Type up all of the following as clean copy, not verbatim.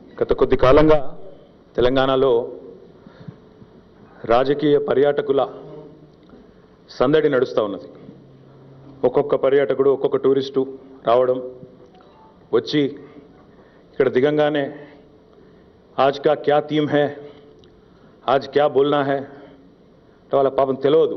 గత కొద్ది కాలంగా తెలంగాణలో రాజకీయ పర్యాటకుల సందడి నడుస్తూ ఉన్నది. ఒక్కొక్క పర్యాటకుడు ఒక్కొక్క టూరిస్టు రావడం, వచ్చి ఇక్కడ దిగంగానే आज का क्या थीम है, आज क्या बोलना है వాళ్ళ పాపం తెలియదు.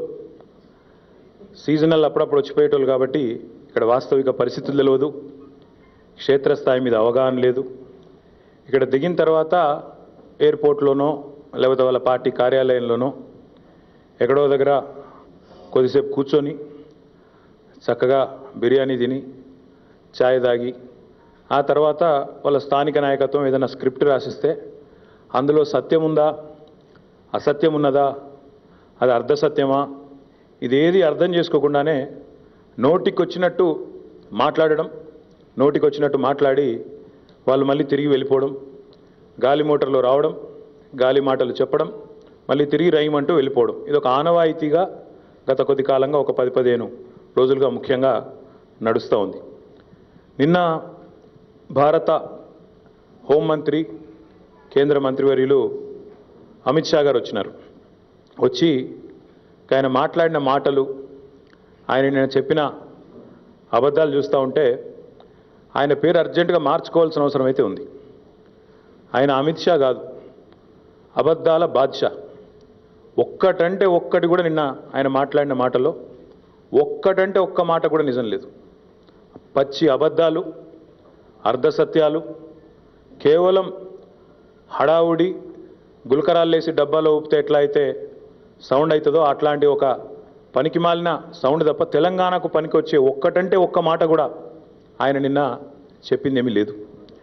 సీజనల్ అప్పుడప్పుడు వచ్చిపోయేటోళ్ళు కాబట్టి ఇక్కడ వాస్తవిక పరిస్థితులు తెలియదు, క్షేత్రస్థాయి మీద అవగాహన లేదు. ఇక్కడ దిగిన తర్వాత ఎయిర్పోర్ట్లోనో లేకపోతే వాళ్ళ పార్టీ కార్యాలయంలోనో ఎక్కడో దగ్గర కొద్దిసేపు కూర్చొని చక్కగా బిర్యానీ తిని ఛాయ్ తాగి ఆ తర్వాత వాళ్ళ స్థానిక నాయకత్వం ఏదైనా స్క్రిప్ట్ రాసిస్తే అందులో సత్యం ఉందా, అసత్యం ఉన్నదా, అది అర్ధసత్యమా, ఇదేది అర్థం చేసుకోకుండానే నోటికొచ్చినట్టు మాట్లాడడం, నోటికొచ్చినట్టు మాట్లాడి వాళ్ళు మళ్ళీ తిరిగి వెళ్ళిపోవడం, గాలి మోటార్లో రావడం, గాలి మాటలు చెప్పడం, మళ్ళీ తిరిగి రైమంటూ వెళ్ళిపోవడం, ఇది ఒక ఆనవాయితీగా గత కొద్ది కాలంగా ఒక 10-15 రోజులుగా ముఖ్యంగా నడుస్తూ ఉంది. నిన్న భారత హోంమంత్రి కేంద్ర మంత్రివర్యులు అమిత్ షా గారు వచ్చినారు. వచ్చి ఆయన మాట్లాడిన మాటలు, ఆయన నేను చెప్పిన అబద్ధాలు చూస్తూ ఉంటే ఆయన పేరు అర్జెంటుగా మార్చుకోవాల్సిన అవసరం అయితే ఉంది. ఆయన అమిత్ షా కాదు, అబద్ధాల బాద్షా. ఒక్కటంటే ఒక్కటి కూడా నిన్న ఆయన మాట్లాడిన మాటలో ఒక్కటంటే ఒక్క మాట కూడా నిజం లేదు. పచ్చి అబద్ధాలు, అర్ధసత్యాలు, కేవలం హడావుడి గుల్కరాల్లేసి డబ్బాలో ఊపితే ఎట్లా అయితే సౌండ్ అవుతుందో అట్లాంటి ఒక పనికిమాలిన సౌండ్ తప్ప తెలంగాణకు పనికి వచ్చే ఒక్కటంటే ఒక్క మాట కూడా ఆయన నిన్న చెప్పిందేమీ లేదు.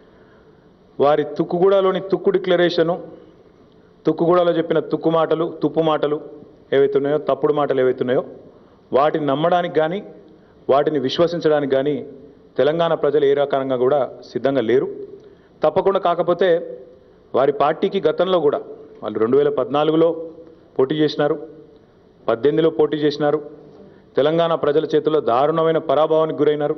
వారి తుక్కుగూడలోని తుక్కు డిక్లరేషను, తుక్కుగూడలో చెప్పిన తుక్కు మాటలు, తుప్పు మాటలు ఏవైతున్నాయో, తప్పుడు మాటలు ఏవైతున్నాయో వాటిని నమ్మడానికి కానీ వాటిని విశ్వసించడానికి కానీ తెలంగాణ ప్రజలు ఏ రకంగా కూడా సిద్ధంగా లేరు. తప్పకుండా కాకపోతే వారి పార్టీకి గతంలో కూడా వాళ్ళు 2014లో పోటీ చేసినారు, 18లో పోటీ చేసినారు, తెలంగాణ ప్రజల చేతిలో దారుణమైన పరాభవానికి గురైనారు.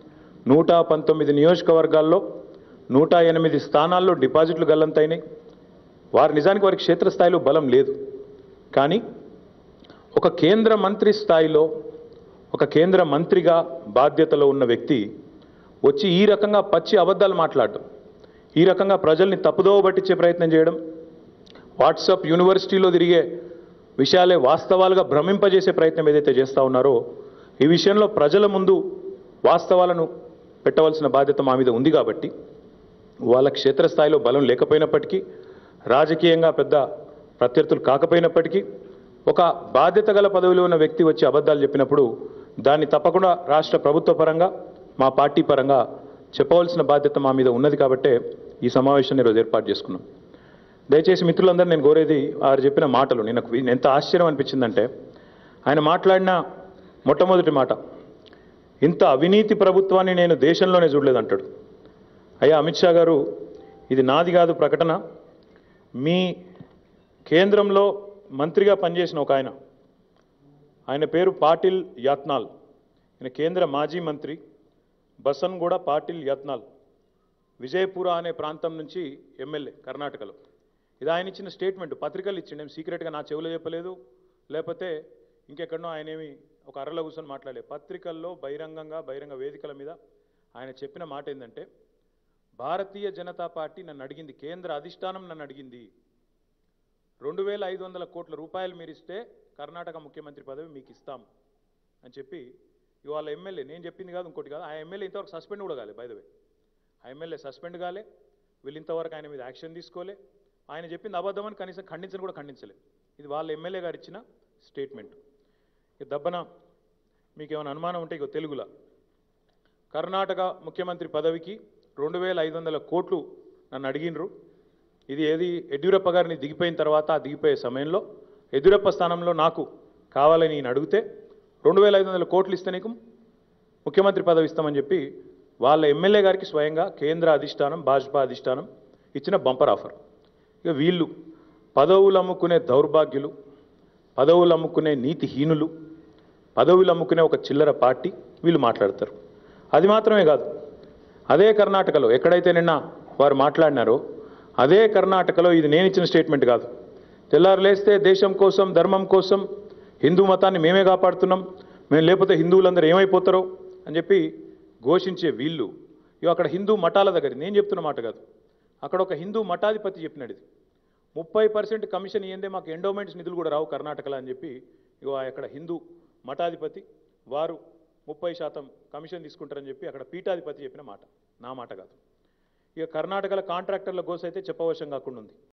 119 నియోజకవర్గాల్లో 108 స్థానాల్లో డిపాజిట్లు గల్లంతైనాయి. నిజానికి వారికి క్షేత్రస్థాయిలో బలం లేదు. కానీ ఒక కేంద్ర మంత్రి స్థాయిలో ఒక కేంద్ర మంత్రిగా బాధ్యతలో ఉన్న వ్యక్తి వచ్చి ఈ రకంగా పచ్చి అబద్ధాలు మాట్లాడడం, ఈ రకంగా ప్రజల్ని తప్పుదోవ పట్టించే ప్రయత్నం చేయడం, వాట్సాప్ యూనివర్సిటీలో తిరిగే విషయాలే వాస్తవాలుగా భ్రమింపజేసే ప్రయత్నం ఏదైతే చేస్తూ ఉన్నారో ఈ విషయంలో ప్రజల ముందు వాస్తవాలను పెట్టవలసిన బాధ్యత మా మీద ఉంది. కాబట్టి వాళ్ళ క్షేత్రస్థాయిలో బలం లేకపోయినప్పటికీ, రాజకీయంగా పెద్ద ప్రత్యర్థులు కాకపోయినప్పటికీ, ఒక బాధ్యత గల పదవిలో ఉన్న వ్యక్తి వచ్చి అబద్ధాలు చెప్పినప్పుడు దాన్ని తప్పకుండా రాష్ట్ర ప్రభుత్వ పరంగా మా పార్టీ పరంగా చెప్పవలసిన బాధ్యత మా మీద ఉన్నది. కాబట్టే ఈ సమావేశాన్ని ఈరోజు ఏర్పాటు చేసుకున్నాం. దయచేసి మిత్రులందరూ నేను కోరేది, వారు చెప్పిన మాటలు నాకు ఎంత ఆశ్చర్యం అనిపించిందంటే, ఆయన మాట్లాడిన మొట్టమొదటి మాట, ఇంత అవినీతి ప్రభుత్వాన్ని నేను దేశంలోనే చూడలేదంటాడు. అయ్యా అమిత్ షా గారు, ఇది నాది కాదు ప్రకటన, మీ కేంద్రంలో మంత్రిగా పనిచేసిన ఒక ఆయన పేరు పాటిల్ యాత్నాల్, ఆయన కేంద్ర మాజీ మంత్రి, బసన్గూడ పాటిల్ యాత్నాల్, విజయపుర అనే ప్రాంతం నుంచి ఎమ్మెల్యే కర్ణాటకలో. ఇది ఆయన ఇచ్చిన స్టేట్మెంట్, పత్రికలు ఇచ్చిండు, ఏం సీక్రెట్గా నా చెవులో చెప్పలేదు, లేకపోతే ఇంకెక్కడనో ఆయన ఏమి ఒక అరలో కూర్చొని మాట్లాడలే. పత్రికల్లో బహిరంగ వేదికల మీద ఆయన చెప్పిన మాట ఏంటంటే, భారతీయ జనతా పార్టీ నన్ను అడిగింది, కేంద్ర అధిష్టానం నన్ను అడిగింది, 2500 కోట్ల రూపాయలు మీరు ఇస్తే కర్ణాటక ముఖ్యమంత్రి పదవి మీకు ఇస్తాం అని చెప్పి ఇవాళ ఎమ్మెల్యే, నేను చెప్పింది కాదు ఇంకోటి కాదు, ఆ ఎమ్మెల్యే ఇంతవరకు సస్పెండ్ కూడా కాలే. బై ద వే, ఆ ఎమ్మెల్యే సస్పెండ్ కాలే, వీళ్ళు ఇంతవరకు ఆయన మీద యాక్షన్ తీసుకోలే, ఆయన చెప్పింది అబద్ధమని కనీసం ఖండించలే. ఇది వాళ్ళ ఎమ్మెల్యే గారు ఇచ్చిన స్టేట్మెంట్. ఇక దబ్బన మీకు ఏమైనా అనుమానం ఉంటే ఇక తెలుగులో, కర్ణాటక ముఖ్యమంత్రి పదవికి 2500 కోట్లు నన్ను అడిగినరు. ఇది ఏది యడ్యూరప్ప గారిని దిగిపోయిన తర్వాత, ఆ దిగిపోయే సమయంలో యడ్యూరప్ప స్థానంలో నాకు కావాలని నేను అడిగితే 2500 కోట్లు ఇస్తే నీకు ముఖ్యమంత్రి పదవి ఇస్తామని చెప్పి వాళ్ళ ఎమ్మెల్యే గారికి స్వయంగా కేంద్ర అధిష్టానం, భాజపా అధిష్టానం ఇచ్చిన బంపర్ ఆఫర్. ఇక వీళ్ళు పదవులు అమ్ముకునే దౌర్భాగ్యులు, పదవులు అమ్ముకునే నీతిహీనులు, పదవులు అమ్ముకునే ఒక చిల్లర పార్టీ వీళ్ళు మాట్లాడతారు. అది మాత్రమే కాదు, అదే కర్ణాటకలో ఎక్కడైతే నిన్న వారు మాట్లాడినారో అదే కర్ణాటకలో ఇది నేను ఇచ్చిన స్టేట్మెంట్ కాదు. తెల్లారు లేస్తే దేశం కోసం ధర్మం కోసం హిందూ మతాన్ని మేమే కాపాడుతున్నాం, మేము లేకపోతే హిందువులందరూ ఏమైపోతారో అని చెప్పి ఘోషించే వీళ్ళు ఇక అక్కడ హిందూ మఠాల దగ్గర, నేను చెప్తున్న మాట కాదు, అక్కడ ఒక హిందూ మఠాధిపతి చెప్పినాడు ఇది 30% కమిషన్ ఇయ్యందే మాకు ఎండోమెంట్స్ నిధులు కూడా రావు కర్ణాటకలో అని చెప్పి ఇక అక్కడ హిందూ మఠాధిపతి వారు 30% కమిషన్ తీసుకుంటారని చెప్పి అక్కడ పీఠాధిపతి చెప్పిన మాట, నా మాట కాదు. ఇక కర్ణాటకలో కాంట్రాక్టర్ల గోస అయితే చెప్పవశం కాకుండా ఉంది.